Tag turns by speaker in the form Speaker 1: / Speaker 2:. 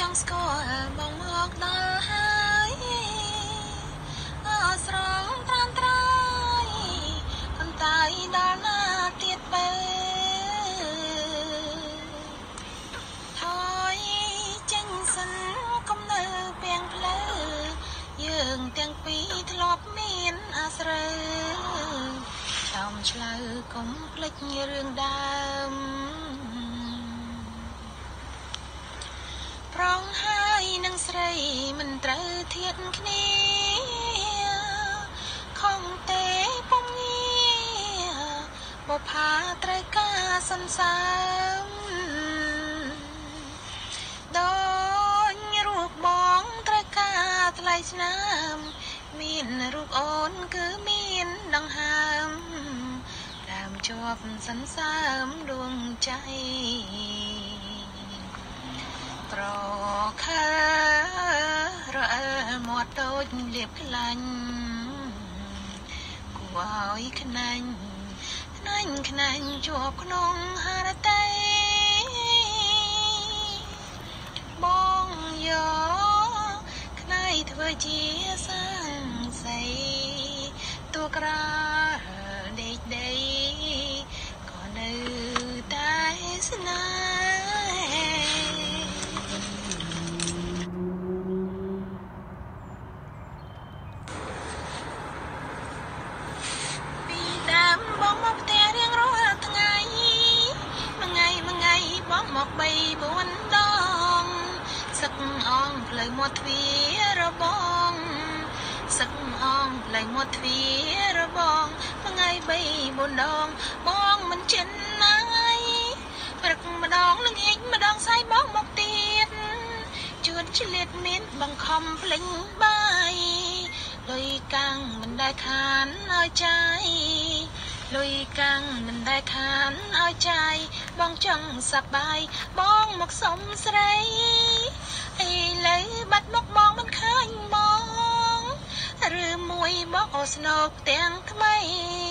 Speaker 1: ងស្គាល់បងមកដល់ហើយអស្រងត្រានត្រាយប៉ុន្តែដល់ណាទៀតបើថយចេញសិនកុំនៅពាំងផ្លូវយើងទាំងពីរធ្លាប់មានអាស្រូវចំឆ្លៅកុំភ្លេចរឿងដើមប្រងហើយនឹងស្រីមិនត្រូវធៀបគ្នាខំទេពុំងាបផាត្រូវការសន្សើមដូចរូបបងត្រូវការថ្លៃស្នាមមានរូបអូនគឺមានដង្ហើមដើមជាប់សន្សើមដួងใจប្រខើរអើមាត់តូចលៀបខ្លាញ់គួរឲ្យខ្នាញ់ជាប់ក្នុងហារតីបងយកខ្នៃធ្វើជាសាំងសីទូក្រៅដេកដីក៏នៅតែស្នេហ៍បងមកផ្ទះរៀងរាល់ថ្ងៃមួយថ្ងៃបងមក3-4ដងសឹកអងផ្លូវមាត់ទ្វាររបងសឹកអងផ្លូវមាត់ទ្វាររបងមួយថ្ងៃ3-4ដងបងមិនចិនណាយព្រឹកម្ដងល្ងាចម្ដងសាយបងមកទៀតជួនឆ្លៀតមានបង្ខំភ្លេញបាយលុយកាំងមិនដែលខានឲ្យចាយលុយកាំងមិនដែលខានឲ្យចាយបងចង់សប្បាយបងមកសុំស្រីឥឡូវបាត់មកបងមិនឃើញបងឬមួយបងអូស្នោកទាំងថ្មី